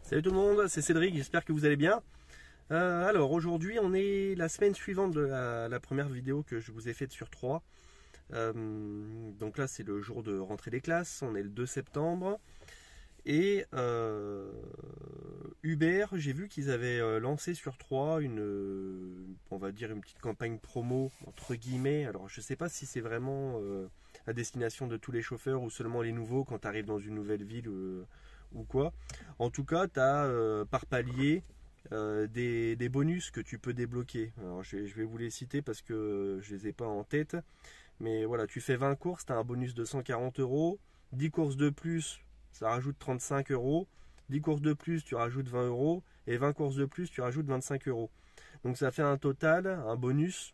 Salut tout le monde, c'est Cédric, j'espère que vous allez bien. Alors aujourd'hui on est la semaine suivante de la première vidéo que je vous ai faite sur 3. Donc là c'est le jour de rentrée des classes, on est le 2 septembre. Et Uber, j'ai vu qu'ils avaient lancé sur 3 on va dire une petite campagne promo entre guillemets. Alors je sais pas si c'est vraiment à destination de tous les chauffeurs ou seulement les nouveaux quand tu arrives dans une nouvelle ville ou quoi. En tout cas, tu as par palier des bonus que tu peux débloquer. Alors je vais vous les citer parce que je les ai pas en tête. Mais voilà, tu fais 20 courses, tu as un bonus de 140 euros. 10 courses de plus, ça rajoute 35 euros. 10 courses de plus, tu rajoutes 20 euros. Et 20 courses de plus, tu rajoutes 25 euros. Donc ça fait un total, un bonus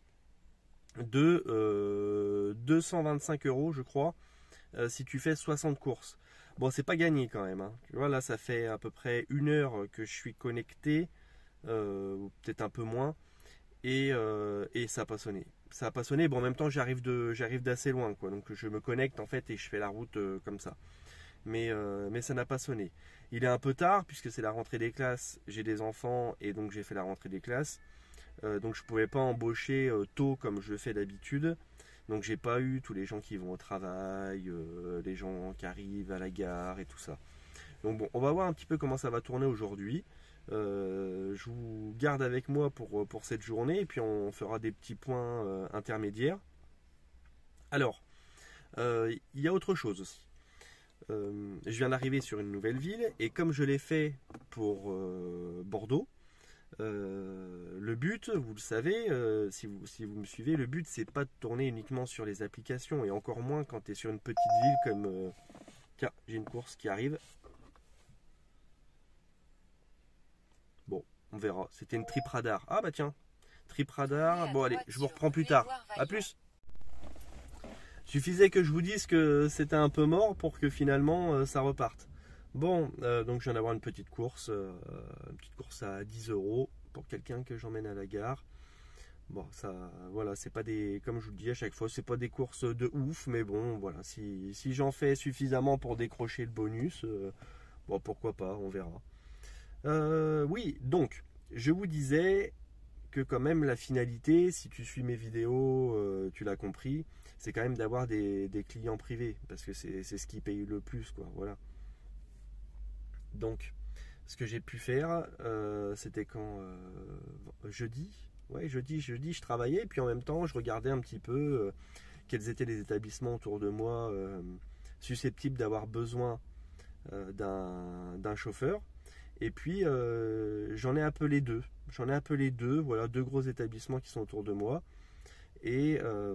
de 225 euros, je crois, si tu fais 60 courses. Bon, c'est pas gagné quand même, hein. Tu vois, là, ça fait à peu près 1 heure que je suis connecté, ou peut-être un peu moins, et ça a pas sonné. Ça a pas sonné. Bon, en même temps, j'arrive d'assez loin, quoi. Donc, je me connecte en fait et je fais la route comme ça. Mais ça n'a pas sonné. Il est un peu tard puisque c'est la rentrée des classes. J'ai des enfants et donc j'ai fait la rentrée des classes. Donc, je pouvais pas embaucher tôt comme je le fais d'habitude. Donc j'ai pas eu tous les gens qui vont au travail, les gens qui arrivent à la gare et tout ça. Donc bon, on va voir un petit peu comment ça va tourner aujourd'hui. Je vous garde avec moi pour cette journée et puis on fera des petits points intermédiaires. Alors, il y a autre chose aussi. Je viens d'arriver sur une nouvelle ville et comme je l'ai fait pour Bordeaux, le but, vous le savez, si vous me suivez, le but c'est pas de tourner uniquement sur les applications et encore moins quand tu es sur une petite ville comme... Tiens, j'ai une course qui arrive. Bon, on verra. C'était une trip radar. Ah bah tiens, trip radar. Bon allez, je vous reprends plus tard. A plus. Suffisait que je vous dise que c'était un peu mort pour que finalement ça reparte. Bon, donc je viens d'avoir une petite course à 10 euros pour quelqu'un que j'emmène à la gare. Bon, ça, voilà, c'est pas des, comme je vous le dis à chaque fois, c'est pas des courses de ouf, mais bon, voilà, si j'en fais suffisamment pour décrocher le bonus, bon, pourquoi pas, on verra. Oui, donc, je vous disais que quand même la finalité, si tu suis mes vidéos, tu l'as compris, c'est quand même d'avoir des clients privés, parce que c'est ce qui paye le plus, quoi, voilà. Donc, ce que j'ai pu faire, c'était quand jeudi, ouais, jeudi, je travaillais, et puis en même temps, je regardais un petit peu quels étaient les établissements autour de moi susceptibles d'avoir besoin d'un chauffeur. Et puis, j'en ai appelé deux. Voilà, deux gros établissements qui sont autour de moi. Et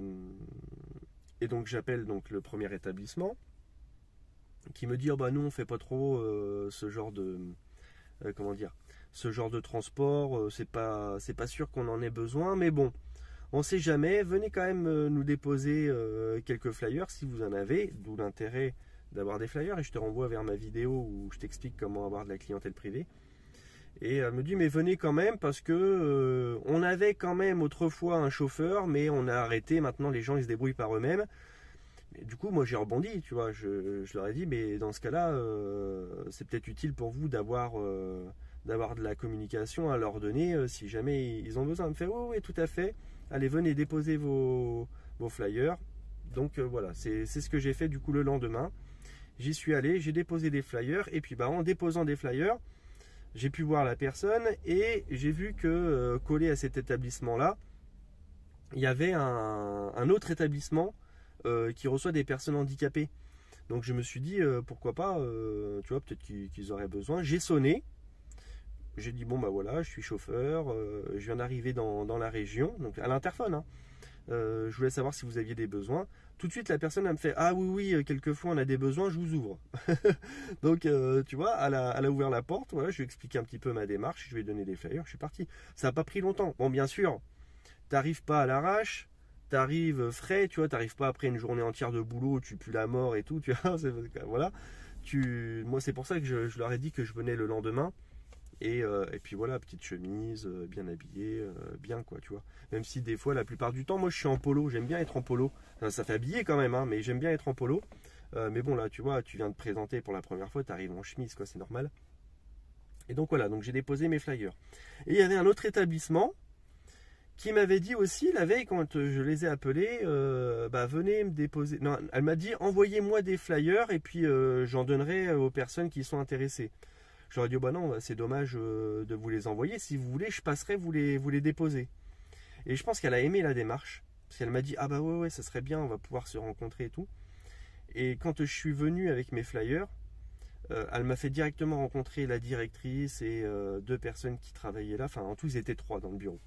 donc, j'appelle donc le premier établissement qui me dit oh bah nous on fait pas trop ce genre de comment dire, ce genre de transport, c'est pas sûr qu'on en ait besoin, mais bon, on sait jamais, venez quand même nous déposer quelques flyers si vous en avez, d'où l'intérêt d'avoir des flyers, et je te renvoie vers ma vidéo où je t'explique comment avoir de la clientèle privée. Et elle me dit mais venez quand même parce que on avait quand même autrefois un chauffeur, mais on a arrêté, maintenant les gens ils se débrouillent par eux-mêmes. Et du coup, moi j'ai rebondi, tu vois, je leur ai dit, mais dans ce cas-là, c'est peut-être utile pour vous d'avoir de la communication à leur donner si jamais ils ont besoin. Elle me fait, oui, oui, tout à fait, allez, venez déposer vos flyers. Donc voilà, c'est ce que j'ai fait du coup le lendemain. J'y suis allé, j'ai déposé des flyers, et puis bah, en déposant des flyers, j'ai pu voir la personne, et j'ai vu que collé à cet établissement-là, il y avait un autre établissement qui reçoit des personnes handicapées. Donc je me suis dit pourquoi pas, tu vois, peut-être qu'ils auraient besoin. J'ai sonné, j'ai dit bon bah voilà, je suis chauffeur, je viens d'arriver dans la région, donc à l'interphone, hein. Je voulais savoir si vous aviez des besoins. Tout de suite la personne elle me fait ah oui, quelquefois on a des besoins, je vous ouvre. Donc tu vois, elle a ouvert la porte, voilà, je lui ai expliqué un petit peu ma démarche, je lui ai donné des flyers, je suis parti. Ça n'a pas pris longtemps. Bon bien sûr, t'arrives pas à l'arrache, t'arrives frais, tu vois, t'arrives pas après une journée entière de boulot, tu pues la mort et tout, tu vois, voilà. Moi c'est pour ça que je leur ai dit que je venais le lendemain. Et puis voilà, petite chemise, bien habillée, bien quoi, tu vois. Même si des fois, la plupart du temps, moi je suis en polo, j'aime bien être en polo. Ça fait habillé quand même, hein, mais j'aime bien être en polo. Mais bon là, tu vois, tu viens de présenter pour la première fois, t'arrives en chemise, quoi, c'est normal. Et donc voilà, donc j'ai déposé mes flyers. Et il y avait un autre établissement qui m'avait dit aussi la veille quand je les ai appelés, venez me déposer. Non, elle m'a dit envoyez-moi des flyers et puis j'en donnerai aux personnes qui sont intéressées. J'aurais dit bah non, c'est dommage de vous les envoyer. Si vous voulez, je passerai vous les déposer. Et je pense qu'elle a aimé la démarche. Parce qu'elle m'a dit ah bah ouais, ça serait bien, on va pouvoir se rencontrer et tout. Et quand je suis venu avec mes flyers, elle m'a fait directement rencontrer la directrice et deux personnes qui travaillaient là. Enfin, en tout, ils étaient 3 dans le bureau.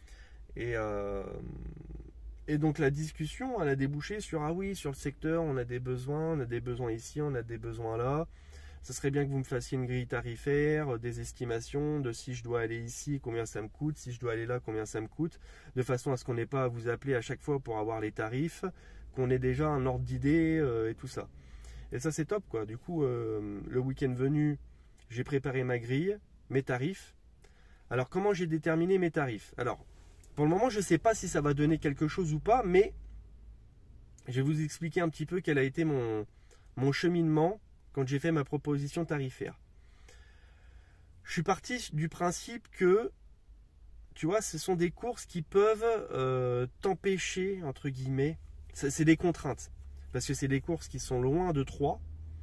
Et donc la discussion, elle a débouché sur ah oui, sur le secteur, on a des besoins ici, on a des besoins là. Ça serait bien que vous me fassiez une grille tarifaire, des estimations de si je dois aller ici, combien ça me coûte, si je dois aller là, combien ça me coûte, de façon à ce qu'on n'ait pas à vous appeler à chaque fois pour avoir les tarifs, qu'on ait déjà un ordre d'idée et tout ça. Et ça c'est top quoi. Du coup, le week-end venu, j'ai préparé ma grille, mes tarifs. Alors comment j'ai déterminé mes tarifs? Alors, pour le moment, je ne sais pas si ça va donner quelque chose ou pas, mais je vais vous expliquer un petit peu quel a été mon cheminement quand j'ai fait ma proposition tarifaire. Je suis parti du principe que, tu vois, ce sont des courses qui peuvent t'empêcher, entre guillemets, c'est des contraintes, parce que c'est des courses qui sont loin de Troyes,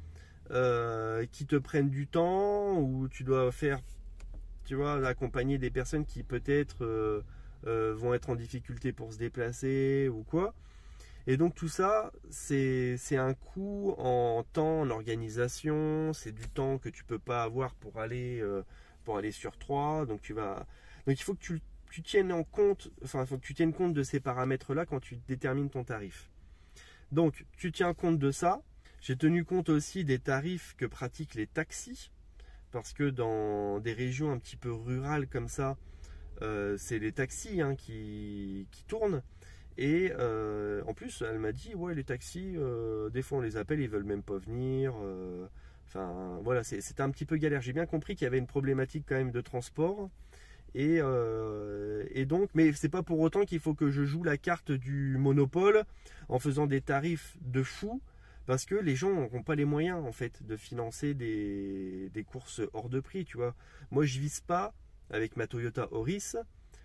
qui te prennent du temps, où tu dois faire, tu vois, accompagner des personnes qui peut-être vont être en difficulté pour se déplacer ou quoi. Et donc tout ça, c'est un coût en temps, en organisation, c'est du temps que tu peux pas avoir pour aller sur Troyes. Donc il faut que tu tiennes en compte, enfin, faut que tu tiennes compte de ces paramètres-là quand tu détermines ton tarif. Donc tu tiens compte de ça. J'ai tenu compte aussi des tarifs que pratiquent les taxis, parce que dans des régions un petit peu rurales comme ça, c'est les taxis qui tournent. Et en plus, elle m'a dit ouais, les taxis, des fois on les appelle, ils veulent même pas venir. Enfin voilà, c'était un petit peu galère. J'ai bien compris qu'il y avait une problématique quand même de transport. Et donc, mais c'est pas pour autant qu'il faut que je joue la carte du monopole en faisant des tarifs de fou, parce que les gens n'auront pas les moyens en fait de financer des courses hors de prix, tu vois. Moi, je vise pas avec ma Toyota Auris.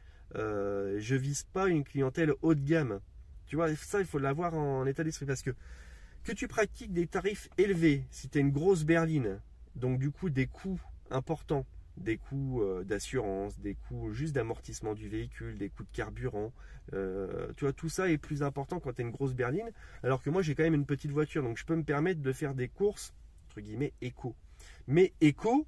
Je vise pas une clientèle haut de gamme. Tu vois, ça il faut l'avoir en état d'esprit, parce que tu pratiques des tarifs élevés, si tu es une grosse berline, donc du coup des coûts importants, des coûts d'assurance, des coûts juste d'amortissement du véhicule, des coûts de carburant, tu vois, tout ça est plus important quand tu es une grosse berline, alors que moi j'ai quand même une petite voiture, donc je peux me permettre de faire des courses entre guillemets éco. Mais éco,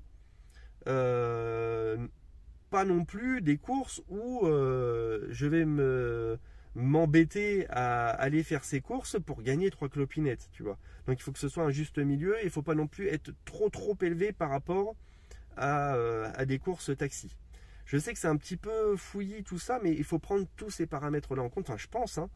pas non plus des courses où je vais m'embêter à aller faire ces courses pour gagner 3 clopinettes, tu vois. Donc il faut que ce soit un juste milieu, il ne faut pas non plus être trop élevé par rapport à des courses taxi. Je sais que c'est un petit peu fouillis tout ça, mais il faut prendre tous ces paramètres-là en compte, enfin je pense. Hein.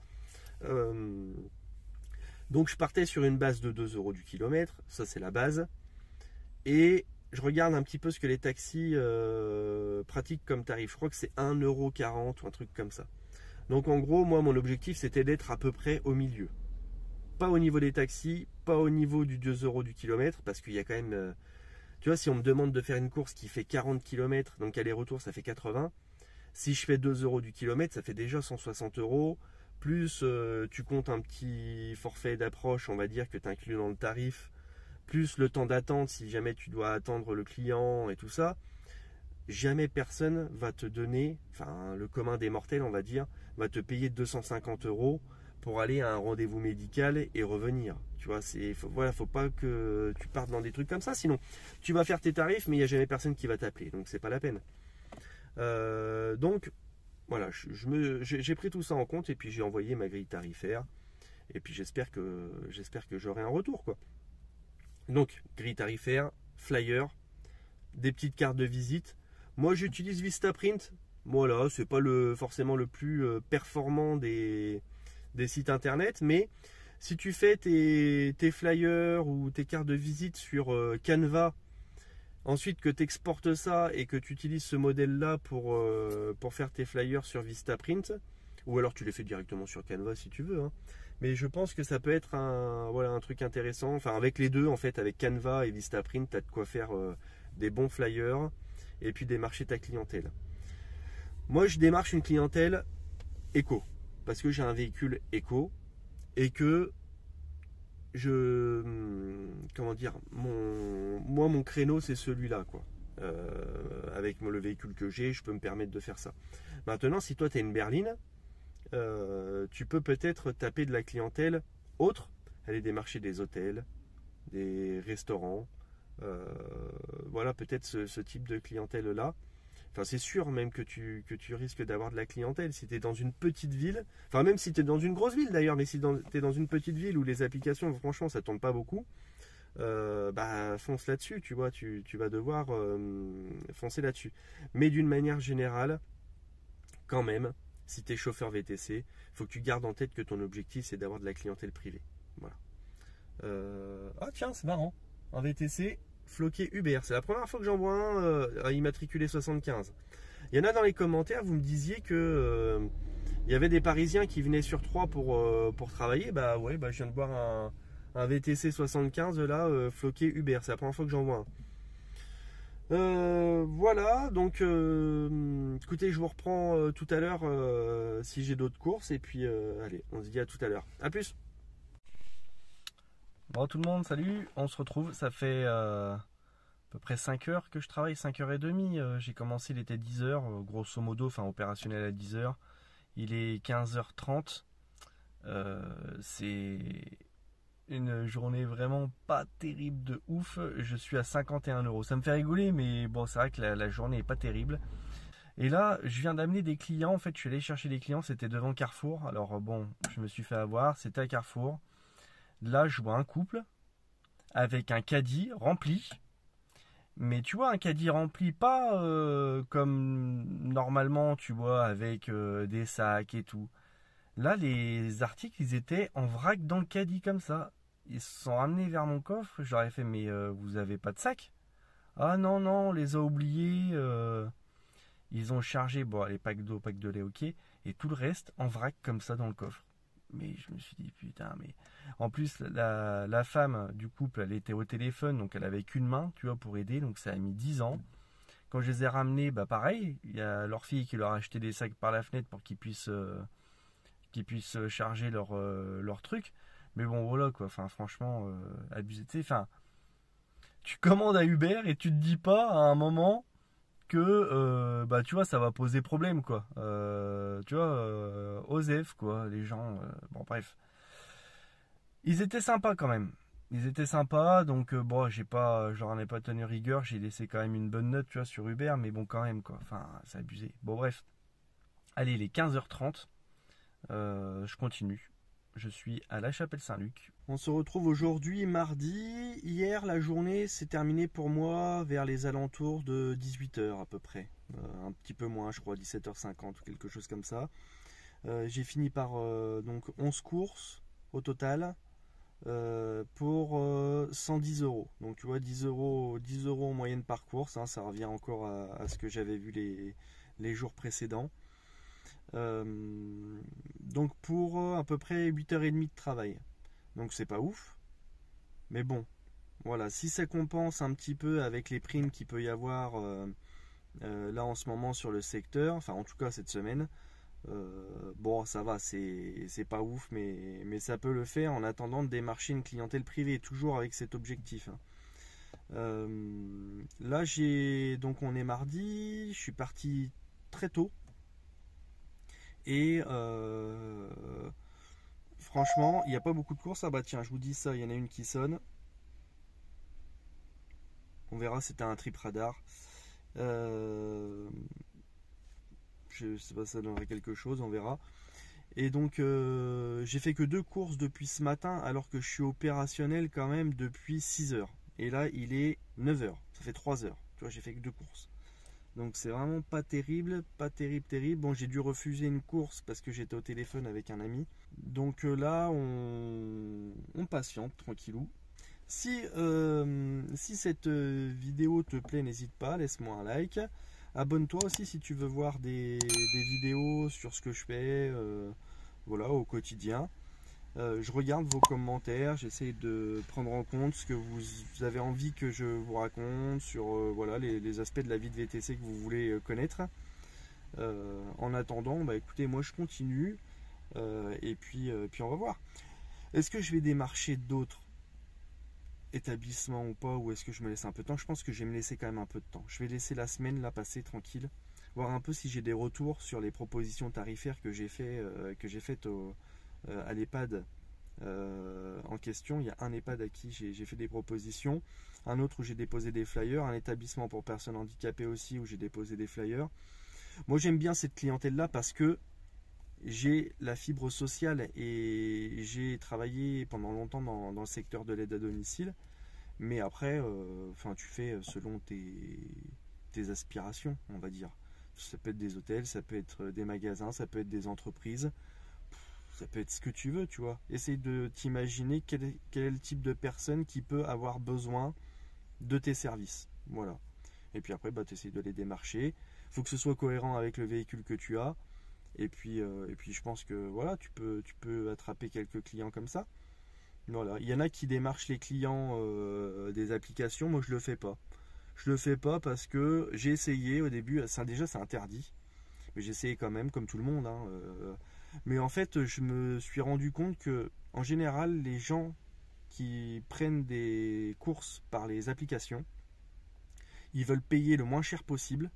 Donc je partais sur une base de 2 € du kilomètre, ça c'est la base. Et je regarde un petit peu ce que les taxis pratiquent comme tarif. Je crois que c'est 1,40 € ou un truc comme ça. Donc en gros, moi mon objectif c'était d'être à peu près au milieu. Pas au niveau des taxis, pas au niveau du 2 € du kilomètre, parce qu'il y a quand même... tu vois, si on me demande de faire une course qui fait 40 km, donc aller-retour ça fait 80. Si je fais 2 € du kilomètre, ça fait déjà 160 €. Plus tu comptes un petit forfait d'approche, on va dire, que tu inclus dans le tarif, plus le temps d'attente si jamais tu dois attendre le client et tout ça. Jamais personne va te donner, enfin le commun des mortels on va dire, va te payer 250 € pour aller à un rendez-vous médical et revenir. Tu vois, faut pas que tu partes dans des trucs comme ça, sinon tu vas faire tes tarifs mais il n'y a jamais personne qui va t'appeler, donc c'est pas la peine. Donc voilà, j'ai pris tout ça en compte et puis j'ai envoyé ma grille tarifaire et puis j'espère que j'aurai un retour quoi. Donc grille tarifaire, flyer, des petites cartes de visite. Moi j'utilise Vistaprint. Voilà, c'est pas forcément le plus performant des sites internet, mais si tu fais tes flyers ou tes cartes de visite sur Canva, ensuite que tu exportes ça et que tu utilises ce modèle là pour faire tes flyers sur Vistaprint, ou alors tu les fais directement sur Canva si tu veux, hein. Mais je pense que ça peut être un truc intéressant. Enfin, avec les deux, en fait, avec Canva et Vistaprint, tu as de quoi faire des bons flyers. et puis démarcher ta clientèle. Moi, je démarche une clientèle éco, parce que j'ai un véhicule éco et que comment dire, mon créneau c'est celui-là, quoi. Avec le véhicule que j'ai, je peux me permettre de faire ça. Maintenant, si toi tu as une berline, tu peux peut-être taper de la clientèle autre, aller démarcher des hôtels, des restaurants, voilà, peut-être ce type de clientèle là. Enfin, c'est sûr même que tu risques d'avoir de la clientèle si tu es dans une petite ville. Enfin, même si tu es dans une grosse ville d'ailleurs, mais si tu es dans une petite ville où les applications, franchement, ça tourne pas beaucoup, bah, fonce là-dessus, tu vois, tu vas devoir foncer là-dessus. Mais d'une manière générale, quand même, si tu es chauffeur VTC, il faut que tu gardes en tête que ton objectif, c'est d'avoir de la clientèle privée. Voilà. Ah tiens, c'est marrant. Un VTC floqué Uber. C'est la première fois que j'en vois un immatriculé 75. Il y en a dans les commentaires, vous me disiez que il y avait des Parisiens qui venaient sur 3 pour travailler. Bah ouais, bah, je viens de voir un VTC 75 là, floqué Uber. C'est la première fois que j'en vois un. Voilà, donc écoutez, je vous reprends tout à l'heure si j'ai d'autres courses. Et puis allez, on se dit à tout à l'heure. A plus. Bon tout le monde, salut, on se retrouve, ça fait à peu près 5 heures que je travaille, 5h30, j'ai commencé, il était 10h, grosso modo, enfin opérationnel à 10h, il est 15h30, c'est une journée vraiment pas terrible de ouf, je suis à 51 euros, ça me fait rigoler mais bon c'est vrai que la journée est pas terrible. Et là, je viens d'amener des clients, en fait je suis allé chercher des clients, c'était devant Carrefour, alors bon, je me suis fait avoir, c'était à Carrefour. Là, je vois un couple avec un caddie rempli. Mais tu vois, un caddie rempli, pas comme normalement, tu vois, avec des sacs et tout. Là, les articles, ils étaient en vrac dans le caddie comme ça. Ils se sont ramenés vers mon coffre. Je leur ai fait, mais vous avez pas de sac? Ah non, non, on les a oubliés. Ils ont chargé, bon, les packs d'eau, packs de lait, ok. Et tout le reste en vrac comme ça dans le coffre. Mais je me suis dit, putain, mais... En plus, la femme du couple, elle était au téléphone, donc elle avait qu'une main, tu vois, pour aider, donc ça a mis 10 ans. Quand je les ai ramenés, bah pareil, il y a leur fille qui leur a acheté des sacs par la fenêtre pour qu'ils puissent charger leur truc. Mais bon, voilà, quoi, enfin, franchement, abusé. Enfin, tu commandes à Uber et tu te dis pas à un moment que bah tu vois ça va poser problème quoi, tu vois, OSEF quoi, les gens, bon bref, ils étaient sympas quand même, ils étaient sympas, donc bon j'en ai pas tenu rigueur, j'ai laissé quand même une bonne note tu vois sur Uber, mais bon quand même quoi, enfin c'est abusé. Bon bref, allez, il est 15h30, je continue. Je suis à La Chapelle-Saint-Luc. On se retrouve aujourd'hui mardi. Hier, la journée s'est terminée pour moi vers les alentours de 18h à peu près. Un petit peu moins, je crois, 17h50 ou quelque chose comme ça. J'ai fini par donc 11 courses au total pour 110 euros. Donc tu vois, 10 euros en moyenne par course. Hein, ça revient encore à ce que j'avais vu les jours précédents. Donc pour à peu près 8h30 de travail. Donc c'est pas ouf. Mais bon, voilà, si ça compense un petit peu avec les primes qu'il peut y avoir là en ce moment sur le secteur, enfin en tout cas cette semaine, bon ça va, c'est pas ouf, mais ça peut le faire en attendant de démarcher une clientèle privée, toujours avec cet objectif. Là donc on est mardi, je suis parti très tôt. Et franchement, il n'y a pas beaucoup de courses. Ah bah tiens, je vous dis ça, il y en a une qui sonne. On verra, c'était un trip radar. Je sais pas, ça donnerait quelque chose, on verra. Et donc, j'ai fait que 2 courses depuis ce matin, alors que je suis opérationnel quand même depuis 6h. Et là, il est 9h. Ça fait 3h. Tu vois, j'ai fait que 2 courses. Donc c'est vraiment pas terrible, pas terrible. Bon, j'ai dû refuser une course parce que j'étais au téléphone avec un ami. Donc là, on patiente tranquillou. Si cette vidéo te plaît, n'hésite pas, laisse-moi un like. Abonne-toi aussi si tu veux voir des vidéos sur ce que je fais voilà, au quotidien. Je regarde vos commentaires, j'essaie de prendre en compte ce que vous avez envie que je vous raconte sur voilà, les aspects de la vie de VTC que vous voulez connaître. En attendant, bah, écoutez, moi je continue et puis on va voir. Est-ce que je vais démarcher d'autres établissements ou pas, ou est-ce que je me laisse un peu de temps? Je pense que je vais me laisser quand même un peu de temps. Je vais laisser la semaine là passer tranquille, voir un peu si j'ai des retours sur les propositions tarifaires que j'ai faites à l'EHPAD en question. Il y a un EHPAD à qui j'ai fait des propositions, un autre où j'ai déposé des flyers, un établissement pour personnes handicapées aussi où j'ai déposé des flyers. Moi j'aime bien cette clientèle là parce que j'ai la fibre sociale et j'ai travaillé pendant longtemps dans le secteur de l'aide à domicile, mais après tu fais selon tes aspirations, on va dire. Ça peut être des hôtels, ça peut être des magasins, ça peut être des entreprises, ça peut être ce que tu veux, tu vois. Essaye de t'imaginer quel est le type de personne qui peut avoir besoin de tes services. Voilà. Et puis après, bah, tu essayes de les démarcher. Il faut que ce soit cohérent avec le véhicule que tu as. Et puis je pense que voilà, tu peux attraper quelques clients comme ça. Voilà. Il y en a qui démarchent les clients des applications. Moi, je le fais pas. Je le fais pas parce que j'ai essayé au début. Déjà, c'est interdit. Mais j'ai essayé quand même, comme tout le monde. Hein, mais en fait, je me suis rendu compte que, en général, les gens qui prennent des courses par les applications, ils veulent payer le moins cher possible.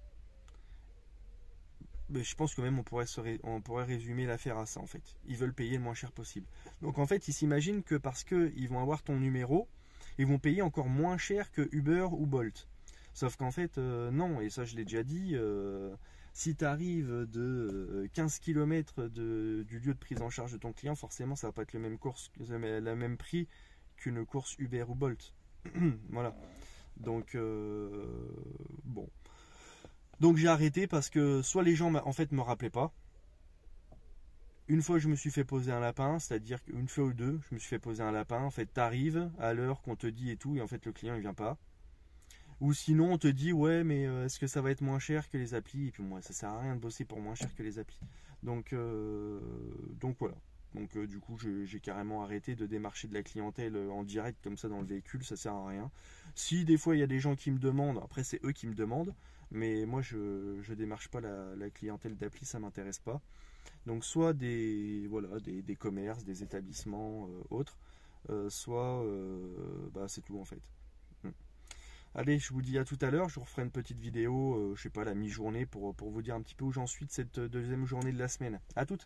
Mais je pense que même on pourrait résumer l'affaire à ça en fait. Ils veulent payer le moins cher possible. Donc en fait, ils s'imaginent que parce qu'ils vont avoir ton numéro, ils vont payer encore moins cher que Uber ou Bolt. Sauf qu'en fait, non, et ça je l'ai déjà dit, si tu arrives de 15 km du lieu de prise en charge de ton client, forcément ça va pas être le même prix qu'une course Uber ou Bolt. Voilà. Donc, bon. Donc j'ai arrêté parce que soit les gens en fait me rappelaient pas. Une fois je me suis fait poser un lapin, c'est-à-dire qu'une fois ou deux, je me suis fait poser un lapin. En fait, t'arrives à l'heure qu'on te dit et tout, et en fait le client il vient pas. Ou sinon on te dit ouais mais est-ce que ça va être moins cher que les applis? Et puis moi ça sert à rien de bosser pour moins cher que les applis. Donc voilà. Donc du coup j'ai carrément arrêté de démarcher de la clientèle en direct comme ça dans le véhicule, ça sert à rien. Si des fois il y a des gens qui me demandent, après c'est eux qui me demandent, mais moi je démarche pas la clientèle d'appli, ça m'intéresse pas. Donc soit des commerces, des établissements autres, soit bah, c'est tout en fait. Allez, je vous dis à tout à l'heure, je vous referai une petite vidéo, je sais pas, la mi-journée pour vous dire un petit peu où j'en suis de cette deuxième journée de la semaine. À toutes.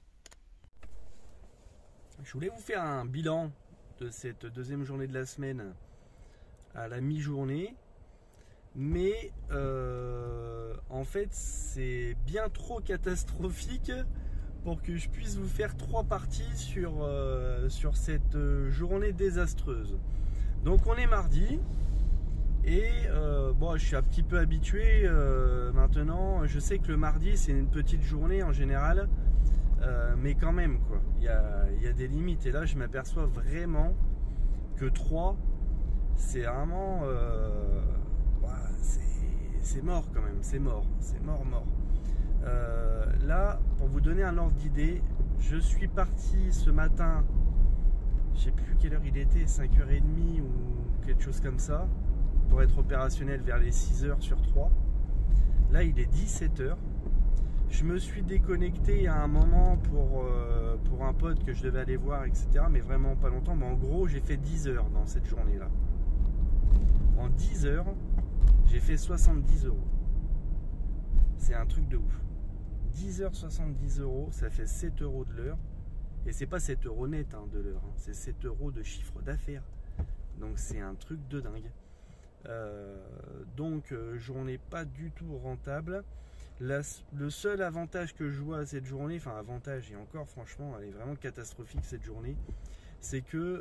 Je voulais vous faire un bilan de cette deuxième journée de la semaine à la mi-journée, mais en fait c'est bien trop catastrophique pour que je puisse vous faire 3 parties sur cette journée désastreuse. Donc on est mardi et bon, je suis un petit peu habitué maintenant. Je sais que le mardi c'est une petite journée en général, mais quand même quoi, il y a des limites. Et là je m'aperçois vraiment que 3 c'est vraiment c'est mort quand même, c'est mort. Là, pour vous donner un ordre d'idée, je suis parti ce matin, je sais plus quelle heure il était, 5h30 ou quelque chose comme ça, pour être opérationnel vers les 6h sur 3. Là, il est 17h. Je me suis déconnecté à un moment pour un pote que je devais aller voir, etc. Mais vraiment pas longtemps. Mais en gros, j'ai fait 10 heures dans cette journée-là. En 10 heures, j'ai fait 70 €. C'est un truc de ouf. 10 heures, 70 €, ça fait 7 € de l'heure. Et c'est pas 7 € net hein, de l'heure, hein. C'est 7 € de chiffre d'affaires. Donc c'est un truc de dingue. Donc journée pas du tout rentable. Le seul avantage que je vois à cette journée, enfin avantage et encore franchement elle est vraiment catastrophique cette journée, c'est que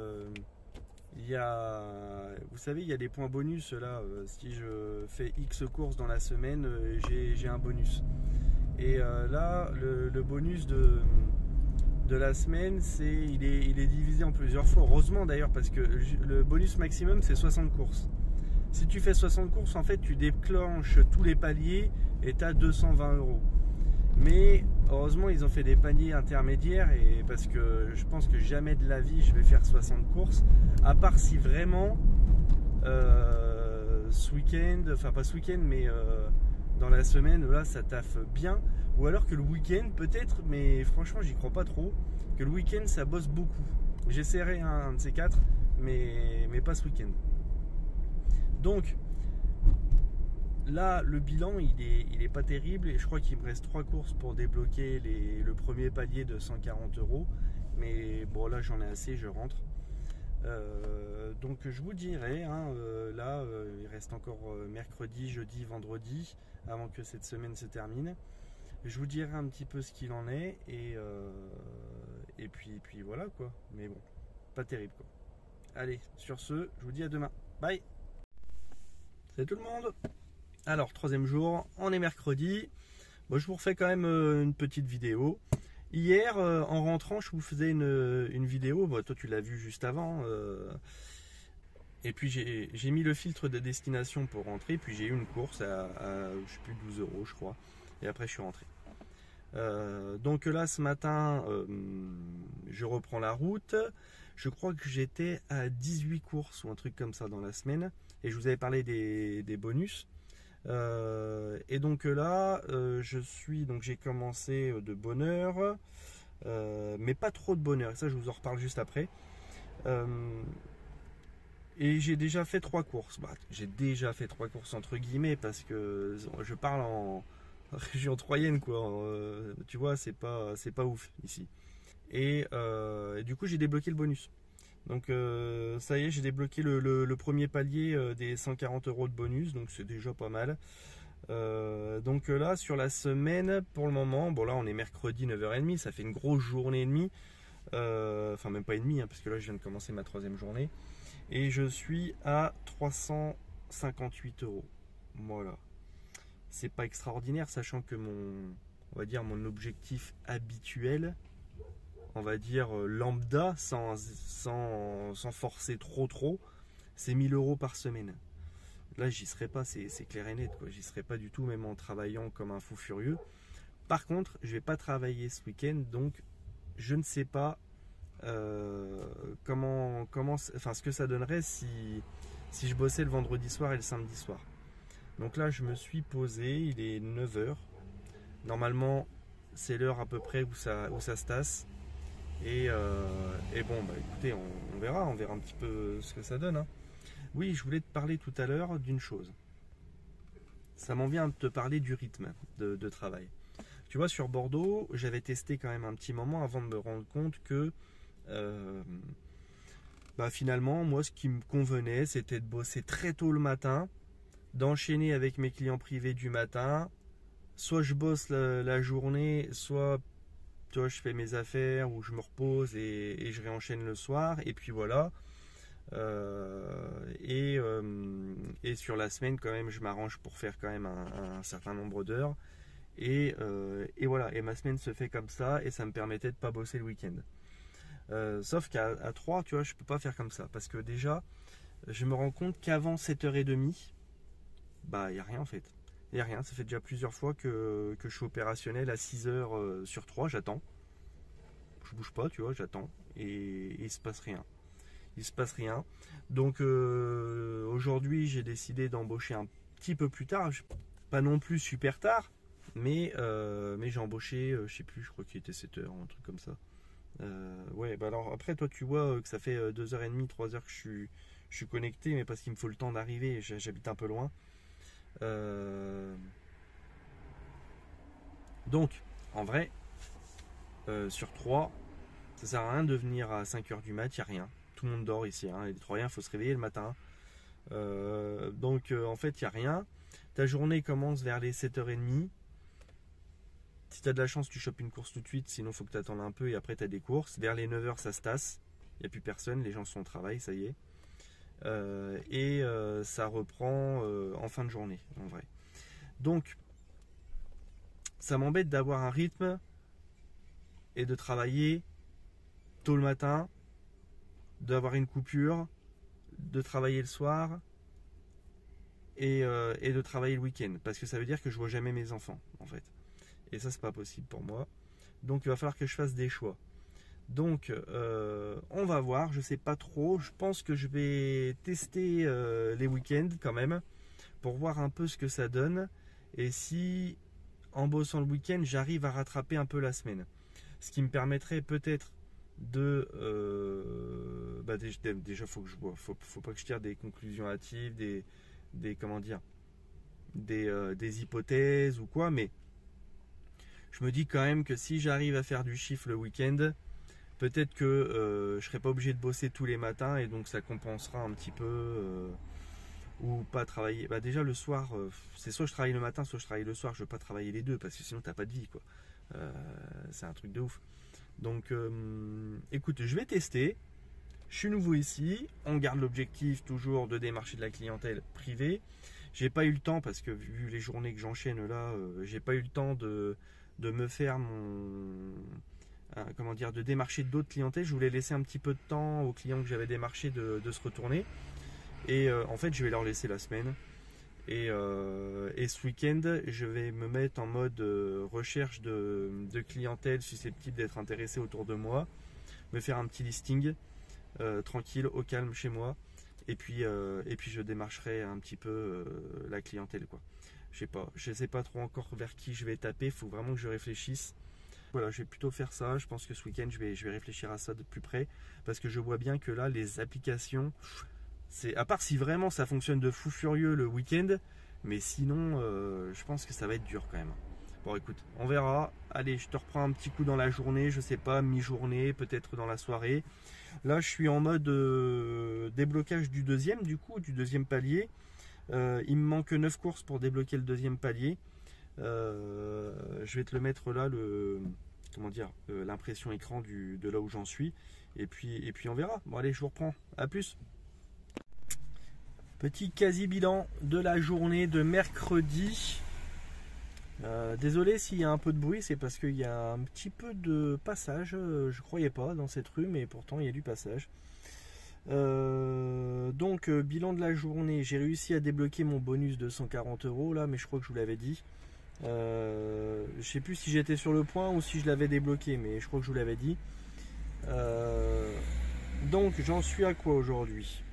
vous savez, il y a des points bonus là, si je fais X courses dans la semaine, j'ai un bonus. Et là, le bonus de la semaine, il est divisé en plusieurs fois. Heureusement d'ailleurs, parce que le bonus maximum, c'est 60 courses. Si tu fais 60 courses, en fait, tu déclenches tous les paliers et tu as 220 €. Mais heureusement, ils ont fait des paniers intermédiaires, et parce que je pense que jamais de la vie je vais faire 60 courses, à part si vraiment ce week-end, enfin pas ce week-end, mais dans la semaine, là ça taffe bien. Ou alors que le week-end peut-être, mais franchement j'y crois pas trop, que le week-end ça bosse beaucoup. J'essaierai un de ces quatre, mais pas ce week-end. Donc là, le bilan, il est pas terrible, et je crois qu'il me reste 3 courses pour débloquer le premier palier de 140 €. Mais bon, là, j'en ai assez, je rentre. Donc, je vous dirai, hein, là, il reste encore mercredi, jeudi, vendredi, avant que cette semaine se termine. Je vous dirai un petit peu ce qu'il en est, et puis voilà, quoi. Mais bon, pas terrible, quoi. Allez, sur ce, je vous dis à demain. Bye! Salut tout le monde! Alors, troisième jour, on est mercredi. Bon, je vous refais quand même une petite vidéo. Hier, en rentrant, je vous faisais une vidéo. Bon, toi, tu l'as vu juste avant. Et puis, j'ai mis le filtre de destination pour rentrer. Puis, j'ai eu une course à je sais plus, 12 €, je crois. Et après, je suis rentré. Donc là, ce matin, je reprends la route. Je crois que j'étais à 18 courses ou un truc comme ça dans la semaine. Et je vous avais parlé des bonus. Et donc là, j'ai commencé de bonne heure, mais pas trop de bonne heure. Et ça, je vous en reparle juste après. Et j'ai déjà fait 3 courses. Bah, j'ai déjà fait 3 courses entre guillemets, parce que je parle en région troyenne, quoi. Tu vois, c'est pas ouf ici. Et du coup, j'ai débloqué le bonus. Donc ça y est, j'ai débloqué le premier palier des 140 € de bonus, donc c'est déjà pas mal. Donc là, sur la semaine, pour le moment, bon là on est mercredi 9h30, ça fait une grosse journée et demie, enfin même pas et demie, hein, parce que là je viens de commencer ma 3e journée, et je suis à 358 €. Voilà, c'est pas extraordinaire, sachant que on va dire mon objectif habituel, on va dire lambda, sans forcer trop, c'est 1000 € par semaine. Là, j'y serais pas, c'est clair et net, quoi. J'y serais pas du tout, même en travaillant comme un fou furieux. Par contre, je vais pas travailler ce week-end, donc je ne sais pas ce que ça donnerait si je bossais le vendredi soir et le samedi soir. Donc là, je me suis posé, il est 9h. Normalement, c'est l'heure à peu près où ça se tasse. Et bon, bah écoutez, on verra un petit peu ce que ça donne, hein. Oui, je voulais te parler tout à l'heure d'une chose. Ça m'en vient de te parler du rythme de travail. Tu vois, sur Bordeaux, j'avais testé quand même un petit moment avant de me rendre compte que finalement, moi, ce qui me convenait, c'était de bosser très tôt le matin, d'enchaîner avec mes clients privés du matin. Soit je bosse la journée, soit tu vois, je fais mes affaires ou je me repose et je réenchaîne le soir. Et puis voilà. Et sur la semaine, quand même, je m'arrange pour faire quand même un certain nombre d'heures. Et voilà. Et ma semaine se fait comme ça. Et ça me permettait de pas bosser le week-end. Sauf qu'à 3, tu vois, je peux pas faire comme ça. Parce que déjà, je me rends compte qu'avant 7h30, bah, il n'y a rien en fait. Il n'y a rien. Ça fait déjà plusieurs fois que je suis opérationnel à 6h sur 3. J'attends. Je bouge pas, tu vois, j'attends. Et il se passe rien. Il se passe rien. Donc aujourd'hui, j'ai décidé d'embaucher un petit peu plus tard. Pas non plus super tard. Mais j'ai embauché, je sais plus, je crois qu'il était 7h, un truc comme ça. Ouais, bah alors après, toi, tu vois que ça fait 2h30, 3h que je suis connecté, mais parce qu'il me faut le temps d'arriver, j'habite un peu loin. Donc, en vrai, sur 3, ça sert à rien de venir à 5h du mat, il n'y a rien. Tout le monde dort ici, hein. Les Troyens, il faut se réveiller le matin. Donc, en fait, il n'y a rien. Ta journée commence vers les 7h30. Si tu as de la chance, tu chopes une course tout de suite, sinon il faut que tu attendes un peu et après tu as des courses. Vers les 9h, ça se tasse. Il n'y a plus personne, les gens sont au travail, ça y est. Ça reprend en fin de journée, en vrai. Donc, ça m'embête d'avoir un rythme et de travailler tôt le matin, d'avoir une coupure, de travailler le soir et de travailler le week-end. Parce que ça veut dire que je vois jamais mes enfants, en fait. et ça c'est pas possible pour moi. Donc il va falloir que je fasse des choix. Donc on va voir, je sais pas trop. Je pense que je vais tester les week-ends quand même pour voir un peu ce que ça donne et si en bossant le week-end j'arrive à rattraper un peu la semaine. Ce qui me permettrait peut-être de déjà faut que je vois, faut pas que je tire des conclusions hâtives, des comment dire, des hypothèses ou quoi, mais je me dis quand même que si j'arrive à faire du chiffre le week-end, peut-être que je serai pas obligé de bosser tous les matins et donc ça compensera un petit peu ou pas travailler. Déjà le soir, c'est soit je travaille le matin, soit je travaille le soir. Je veux pas travailler les deux parce que sinon t'as pas de vie quoi. C'est un truc de ouf. Donc écoute, je vais tester. Je suis nouveau ici. On garde l'objectif toujours de démarcher de la clientèle privée. J'ai pas eu le temps parce que vu les journées que j'enchaîne là, j'ai pas eu le temps de me faire comment dire, de démarcher d'autres clientèles. Je voulais laisser un petit peu de temps aux clients que j'avais démarchés de se retourner. Et en fait, je vais leur laisser la semaine. Et ce week-end, je vais me mettre en mode recherche de clientèle susceptible d'être intéressée autour de moi. Me faire un petit listing tranquille, au calme chez moi. Et puis je démarcherai un petit peu la clientèle quoi. Je sais pas trop encore vers qui je vais taper. Il faut vraiment que je réfléchisse. Voilà, je vais plutôt faire ça. Je pense que ce week-end, je vais réfléchir à ça de plus près. Parce que je vois bien que là, les applications, à part si vraiment ça fonctionne de fou furieux le week-end, mais sinon, je pense que ça va être dur quand même. Bon, écoute, on verra. Allez, je te reprends un petit coup dans la journée. Je sais pas, mi-journée, peut-être dans la soirée. Là, je suis en mode déblocage du deuxième palier. Il me manque 9 courses pour débloquer le deuxième palier. Je vais te le mettre là, l'impression écran de là où j'en suis. Et puis on verra. Bon allez, je vous reprends. À plus. Petit quasi-bilan de la journée de mercredi. Désolé s'il y a un peu de bruit, c'est parce qu'il y a un petit peu de passage. Je croyais pas dans cette rue, mais pourtant il y a du passage. Donc bilan de la journée, j'ai réussi à débloquer mon bonus de 140 € là, mais je crois que je vous l'avais dit. Je sais plus si j'étais sur le point ou si je l'avais débloqué, mais je crois que je vous l'avais dit. Donc j'en suis à quoi aujourd'hui?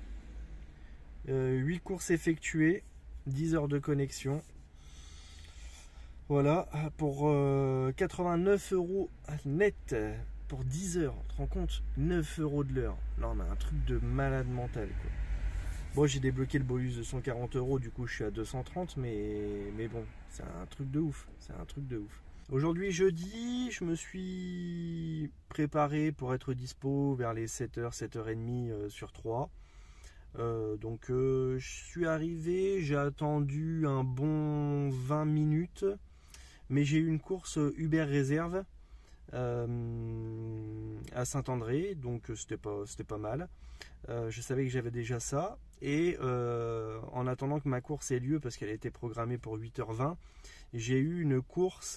8 courses effectuées, 10 heures de connexion. Voilà, pour 89 € net pour 10 heures. Tu te rends compte? 9 € de l'heure. Non, mais un truc de malade mental quoi. Bon, j'ai débloqué le bonus de 140 €, du coup je suis à 230, mais bon, c'est un truc de ouf. C'est un truc de ouf. Aujourd'hui, jeudi, je me suis préparé pour être dispo vers les 7h, 7h30 sur 3. Donc je suis arrivé, j'ai attendu un bon 20 minutes, mais j'ai eu une course Uber Réserve à Saint-André, donc c'était pas mal. Je savais que j'avais déjà ça, et en attendant que ma course ait lieu, parce qu'elle a été programmée pour 8h20, j'ai eu une course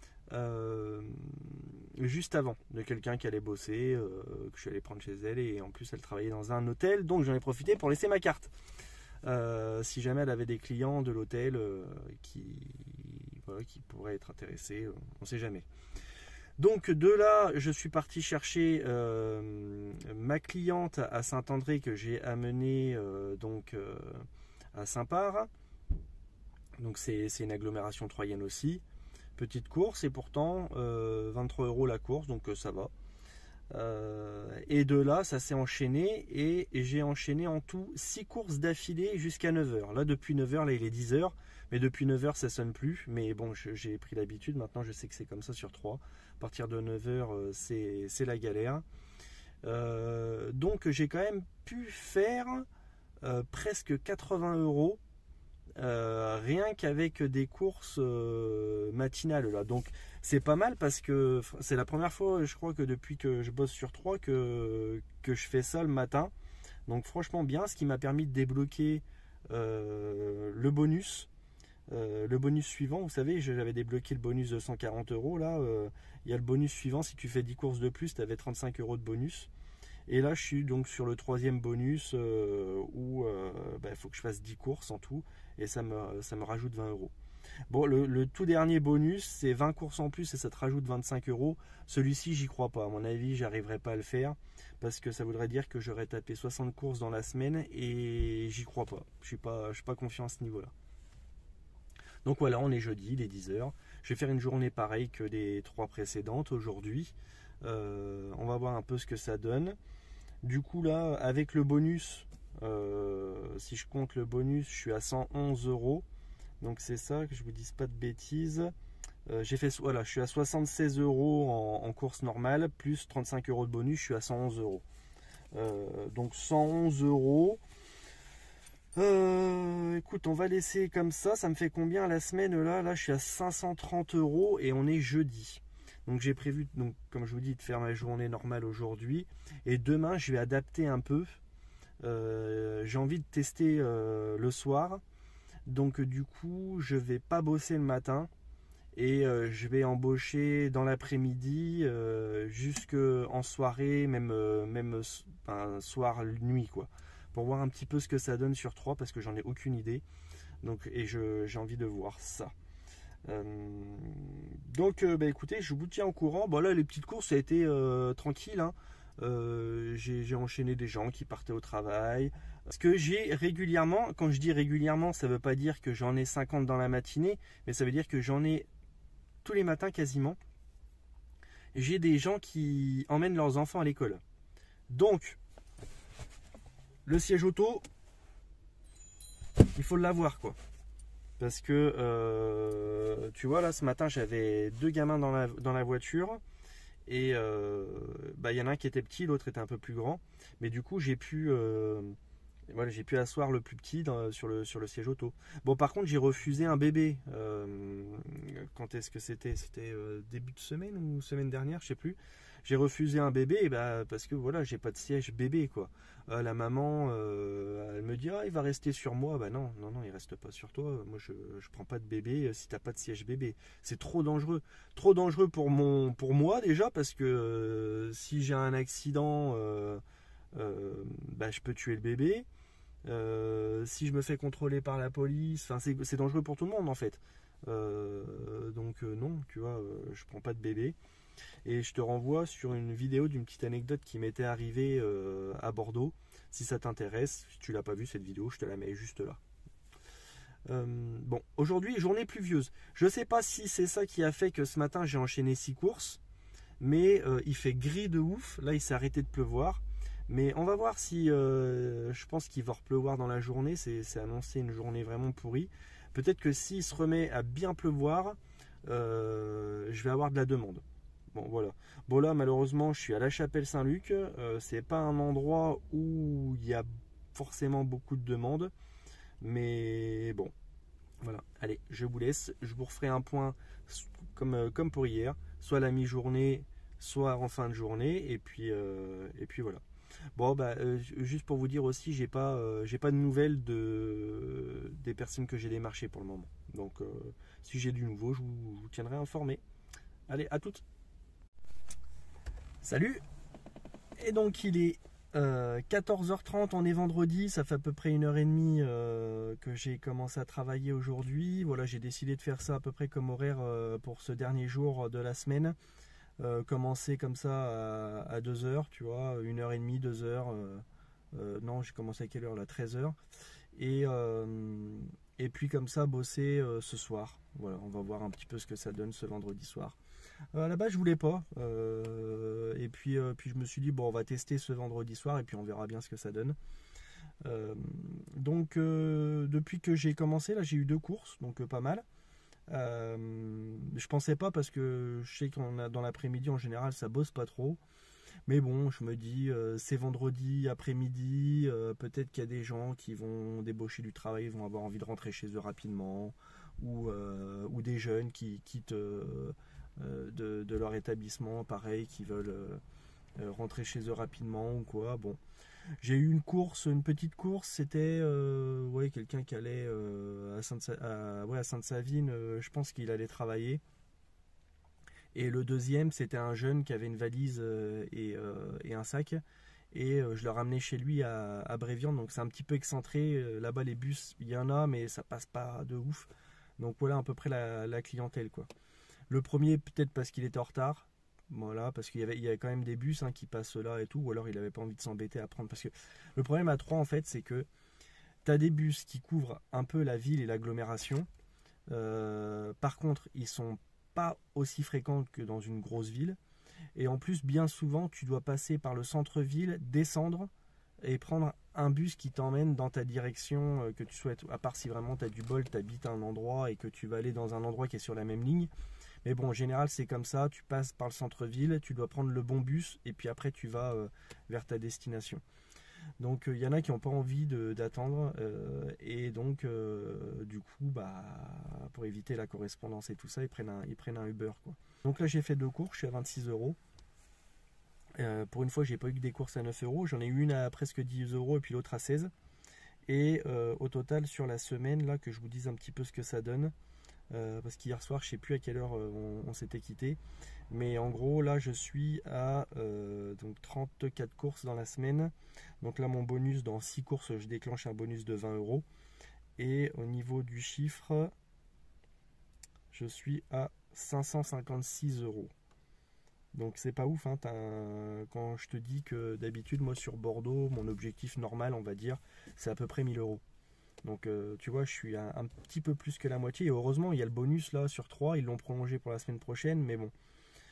juste avant de quelqu'un qui allait bosser, que je suis allé prendre chez elle, et en plus elle travaillait dans un hôtel, donc j'en ai profité pour laisser ma carte. Si jamais elle avait des clients de l'hôtel qui pourraient être intéressés, on ne sait jamais. Donc de là, je suis parti chercher ma cliente à Saint-André que j'ai amenée à Saint-Part. Donc c'est une agglomération troyenne aussi. Petite course et pourtant 23 € la course, donc ça va. Et de là, ça s'est enchaîné et j'ai enchaîné en tout 6 courses d'affilée jusqu'à 9h. Là, depuis 9h, là il est 10h. Mais depuis 9h, ça sonne plus. Mais bon, j'ai pris l'habitude. Maintenant, je sais que c'est comme ça sur 3. À partir de 9h, c'est la galère. Donc, j'ai quand même pu faire presque 80 € rien qu'avec des courses matinales. Là. Donc, c'est pas mal parce que c'est la première fois, je crois, que depuis que je bosse sur 3 que je fais ça le matin. Donc, franchement, bien. Ce qui m'a permis de débloquer le bonus. Le bonus suivant, vous savez, j'avais débloqué le bonus de 140 € là, il y a le bonus suivant, si tu fais 10 courses de plus, tu avais 35 € de bonus. Et là, je suis donc sur le troisième bonus où il faut que je fasse 10 courses en tout, et ça me rajoute 20 €. Bon, le tout dernier bonus, c'est 20 courses en plus et ça te rajoute 25 euros. Celui-ci, j'y crois pas. À mon avis, j'arriverai pas à le faire parce que ça voudrait dire que j'aurais tapé 60 courses dans la semaine et j'y crois pas. Je suis pas confiant à ce niveau-là. Donc voilà, on est jeudi, il est 10h. Je vais faire une journée pareille que les 3 précédentes aujourd'hui. On va voir un peu ce que ça donne. Du coup là, avec le bonus, si je compte le bonus, je suis à 111 euros. Donc c'est ça, que je vous dise pas de bêtises. Voilà, je suis à 76 euros en course normale, plus 35 euros de bonus, je suis à 111 euros. Donc 111 euros. Écoute, on va laisser comme ça. Ça me fait combien la semaine là? Là, je suis à 530 euros et on est jeudi. Donc j'ai prévu, donc, comme je vous dis, de faire ma journée normale aujourd'hui. Et demain, je vais adapter un peu. J'ai envie de tester le soir. Donc du coup, je vais pas bosser le matin. Et je vais embaucher dans l'après-midi jusqu'en soirée, même soir, nuit, quoi. Pour voir un petit peu ce que ça donne sur 3 parce que j'en ai aucune idée. Donc, et j'ai envie de voir ça. Donc bah, écoutez, je vous tiens au courant. Bon là les petites courses ça a été tranquille, hein. J'ai enchaîné des gens qui partaient au travail. Parce que j'ai régulièrement, quand je dis régulièrement, ça veut pas dire que j'en ai 50 dans la matinée, mais ça veut dire que j'en ai tous les matins quasiment. J'ai des gens qui emmènent leurs enfants à l'école. Donc le siège auto, il faut l'avoir quoi. Parce que tu vois là ce matin j'avais 2 gamins dans la voiture et bah, y en a un qui était petit, l'autre était un peu plus grand. Mais du coup voilà, j'ai pu asseoir le plus petit sur le siège auto. Bon par contre j'ai refusé un bébé. Quand est-ce que c'était? C'était début de semaine ou semaine dernière, je sais plus. J'ai refusé un bébé bah, parce que voilà, j'ai pas de siège bébé quoi. La maman, elle me dit ah il va rester sur moi. Bah non, il reste pas sur toi. Moi je prends pas de bébé si t'as pas de siège bébé. C'est trop dangereux. Trop dangereux pour moi déjà parce que si j'ai un accident, bah, je peux tuer le bébé. Si je me fais contrôler par la police, enfin, c'est dangereux pour tout le monde en fait. Donc non, tu vois, je prends pas de bébé. Et je te renvoie sur une vidéo d'une petite anecdote qui m'était arrivée à Bordeaux. Si ça t'intéresse, si tu l'as pas vu cette vidéo, je te la mets juste là. Bon, aujourd'hui, journée pluvieuse. Je sais pas si c'est ça qui a fait que ce matin j'ai enchaîné 6 courses, mais il fait gris de ouf. Là, il s'est arrêté de pleuvoir. Mais on va voir si je pense qu'il va repleuvoir dans la journée. C'est annoncé une journée vraiment pourrie. Peut-être que s'il se remet à bien pleuvoir, je vais avoir de la demande. Bon voilà. Bon là malheureusement je suis à la Chapelle Saint-Luc. C'est pas un endroit où il y a forcément beaucoup de demandes. Mais bon. Voilà. Allez, je vous laisse. Je vous referai un point comme pour hier. Soit à la mi-journée, soit en fin de journée. Et puis voilà. Bon bah juste pour vous dire aussi, j'ai pas de nouvelles des personnes que j'ai démarchées pour le moment. Donc si j'ai du nouveau, je vous tiendrai informé. Allez, à toutes. Salut. Et donc il est 14h30, on est vendredi, ça fait à peu près 1h30 que j'ai commencé à travailler aujourd'hui. Voilà, j'ai décidé de faire ça à peu près comme horaire pour ce dernier jour de la semaine. Commencer comme ça à 2h, tu vois, 1h30, 2h. Non, j'ai commencé à quelle heure là? 13h. Et puis comme ça, bosser ce soir. Voilà, on va voir un petit peu ce que ça donne ce vendredi soir. À la base, je voulais pas. Et puis je me suis dit, bon, on va tester ce vendredi soir et puis on verra bien ce que ça donne. Donc, depuis que j'ai commencé, là, j'ai eu 2 courses, donc pas mal. Je pensais pas parce que je sais qu'on a dans l'après-midi en général ça bosse pas trop, mais bon je me dis c'est vendredi après-midi, peut-être qu'il y a des gens qui vont débaucher du travail, vont avoir envie de rentrer chez eux rapidement, ou des jeunes qui quittent de leur établissement pareil, qui veulent rentrer chez eux rapidement ou quoi. Bon, j'ai eu une petite course, c'était ouais, quelqu'un qui allait à Sainte-Savine, je pense qu'il allait travailler. Et le deuxième, c'était un jeune qui avait une valise et un sac. Et je le ramenais chez lui à Bréviande, donc c'est un petit peu excentré. Là-bas, les bus, il y en a, mais ça passe pas de ouf. Donc voilà à peu près la clientèle, quoi. Le premier, peut-être parce qu'il était en retard. Voilà, parce qu'il y avait quand même des bus qui passent là et tout, ou alors il n'avait pas envie de s'embêter à prendre. Parce que le problème à Troyes, en fait, c'est que tu as des bus qui couvrent un peu la ville et l'agglomération. Par contre, ils sont pas aussi fréquents que dans une grosse ville. Et en plus, bien souvent, tu dois passer par le centre-ville, descendre et prendre un bus qui t'emmène dans ta direction que tu souhaites. À part si vraiment tu as du bol, tu habites à un endroit et que tu vas aller dans un endroit qui est sur la même ligne. Mais bon, en général, c'est comme ça. Tu passes par le centre-ville, tu dois prendre le bon bus et puis après, tu vas vers ta destination. Donc, il y en a qui n'ont pas envie d'attendre. Et donc, du coup, pour éviter la correspondance et tout ça, ils prennent un Uber, quoi. Donc là, j'ai fait 2 courses. Je suis à 26 euros. Pour une fois, j'ai pas eu que des courses à 9 euros. J'en ai eu une à presque 10 euros et puis l'autre à 16. Et au total, sur la semaine, là, que je vous dise un petit peu ce que ça donne. Parce qu'hier soir, je sais plus à quelle heure on s'était quitté. Mais en gros, là, je suis à donc 34 courses dans la semaine. Donc là, mon bonus, dans 6 courses, je déclenche un bonus de 20 euros. Et au niveau du chiffre, je suis à 556 euros. Donc c'est pas ouf, quand je te dis que d'habitude, moi sur Bordeaux, mon objectif normal, on va dire, c'est à peu près 1000 euros. Donc tu vois, je suis un petit peu plus que la moitié. Et heureusement, il y a le bonus là sur 3, ils l'ont prolongé pour la semaine prochaine. Mais bon,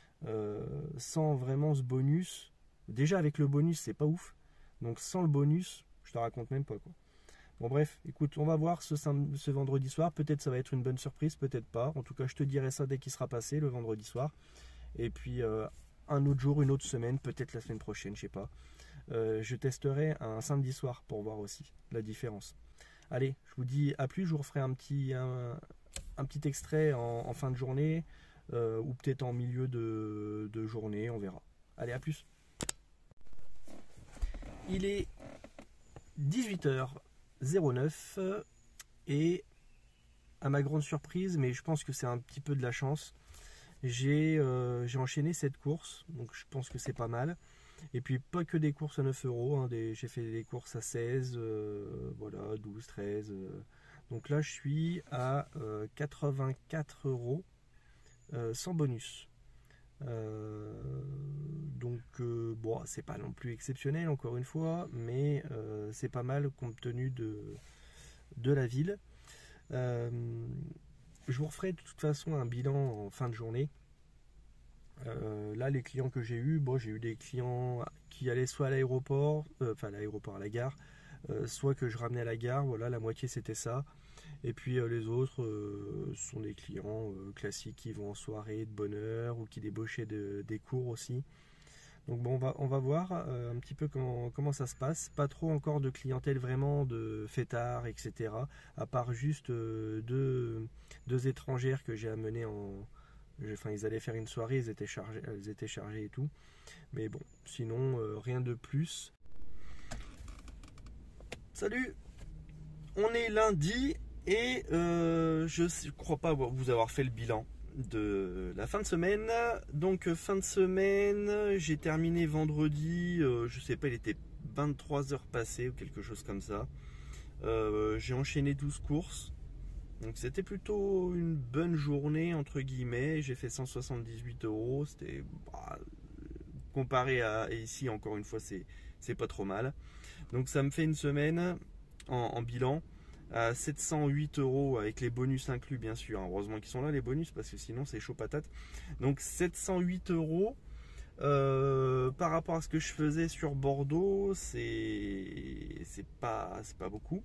sans vraiment ce bonus, déjà avec le bonus, c'est pas ouf. Donc sans le bonus, je te raconte même pas, quoi. Bon bref, écoute, on va voir ce vendredi soir. Peut-être ça va être une bonne surprise, peut-être pas. En tout cas, je te dirai ça dès qu'il sera passé, le vendredi soir. Et puis un autre jour, une autre semaine, peut-être la semaine prochaine, je sais pas. Je testerai un samedi soir pour voir aussi la différence. Allez, je vous dis à plus, je vous referai un petit extrait en fin de journée ou peut-être en milieu de journée, on verra. Allez, à plus. Il est 18h09 et à ma grande surprise, mais je pense que c'est un petit peu de la chance, j'ai enchaîné cette course, donc je pense que c'est pas mal. Et puis pas que des courses à 9 euros, j'ai fait des courses à 16, voilà, 12, 13. Donc là je suis à 84 euros sans bonus. Donc bon, c'est pas non plus exceptionnel encore une fois, mais c'est pas mal compte tenu de la ville. Je vous referai de toute façon un bilan en fin de journée. Là, les clients que j'ai eu, j'ai eu des clients qui allaient soit à l'aéroport, à l'aéroport, à la gare, soit que je ramenais à la gare, voilà, la moitié c'était ça. Et puis les autres sont des clients classiques qui vont en soirée de bonne heure ou qui débauchaient des cours aussi. Donc bon, on va voir un petit peu comment ça se passe. Pas trop encore de clientèle vraiment de fêtards, etc. À part juste deux étrangères que j'ai amenées ils allaient faire une soirée, elles étaient chargées et tout. Mais bon, sinon, rien de plus. Salut! On est lundi et je ne crois pas vous avoir fait le bilan de la fin de semaine. Donc fin de semaine, j'ai terminé vendredi, je sais pas, il était 23h passées ou quelque chose comme ça. J'ai enchaîné 12 courses. Donc c'était plutôt une bonne journée entre guillemets. J'ai fait 178 euros. C'était comparé à ici, encore une fois, c'est pas trop mal. Donc ça me fait une semaine en bilan à 708 euros avec les bonus inclus, bien sûr. Heureusement qu'ils sont là les bonus parce que sinon c'est chaud patate. Donc 708 euros par rapport à ce que je faisais sur Bordeaux, c'est pas beaucoup.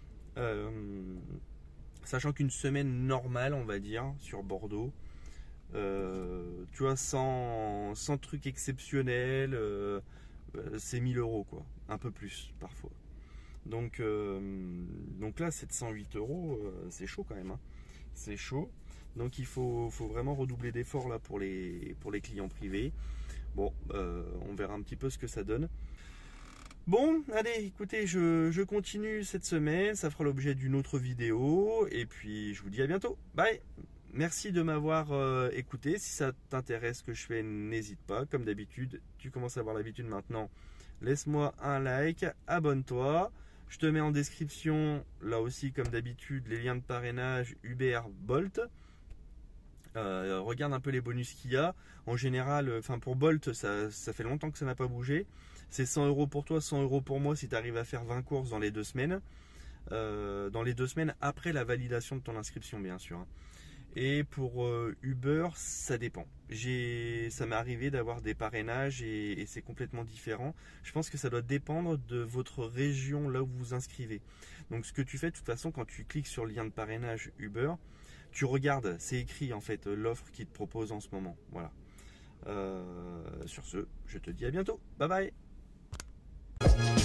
Sachant qu'une semaine normale, on va dire, sur Bordeaux, tu vois, sans truc exceptionnel, c'est 1000 euros, quoi. Un peu plus, parfois. Donc là, 708 euros, c'est chaud quand même. C'est chaud. Donc il faut vraiment redoubler d'efforts là pour les clients privés. Bon, on verra un petit peu ce que ça donne. Bon, allez, écoutez, je continue cette semaine, ça fera l'objet d'une autre vidéo, et puis je vous dis à bientôt. Bye! Merci de m'avoir écouté. Si ça t'intéresse ce que je fais, n'hésite pas. Comme d'habitude, tu commences à avoir l'habitude maintenant. Laisse-moi un like, abonne-toi. Je te mets en description, là aussi comme d'habitude, les liens de parrainage Uber, Bolt. Regarde un peu les bonus qu'il y a. En général, pour Bolt, ça fait longtemps que ça n'a pas bougé. C'est 100 € pour toi, 100 € pour moi si tu arrives à faire 20 courses dans les 2 semaines. Dans les 2 semaines après la validation de ton inscription, bien sûr. Et pour Uber, ça dépend. Ça m'est arrivé d'avoir des parrainages et c'est complètement différent. Je pense que ça doit dépendre de votre région, là où vous vous inscrivez. Donc ce que tu fais de toute façon, quand tu cliques sur le lien de parrainage Uber, tu regardes, c'est écrit en fait l'offre qu'ils te propose en ce moment. Voilà. Sur ce, je te dis à bientôt. Bye bye.